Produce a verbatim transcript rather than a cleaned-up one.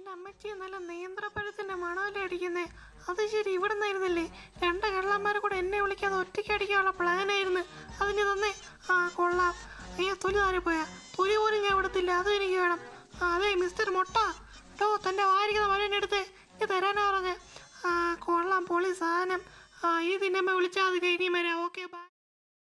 എൻ്റെ അമ്മച്ചി നല്ല നേന്ത്രപ്പഴത്തിൻ്റെ മണമല്ലേ അടിക്കുന്നേ. അത് ശരി, ഇവിടെ നിന്നായിരുന്നില്ലേ? രണ്ട് കള്ളന്മാരെ കൂടെ എന്നെ വിളിക്കാതെ ഒറ്റയ്ക്ക് അടിക്കാനുള്ള പ്ലാനായിരുന്നു. അതിന് തന്നേ. ആ കൊള്ളാം. അയ്യോ, തൊലി താരെ പോയാ തൊലി പോലും ഞാൻ വിടത്തില്ല. അതും എനിക്ക് വേണം. ആ അതെ മിസ്റ്റർ മൊട്ട, ഡോ തൻ്റെ വാരിക്കുന്ന മഴ എടുത്ത് ഇത് തരാനാ പറഞ്ഞ്. ആ കൊള്ളാം, പൊളി സാധനം. ആ ഈ തിന്നമ്മ വിളിച്ചാൽ അത് കഴിഞ്ഞ് വരാം. Okay by.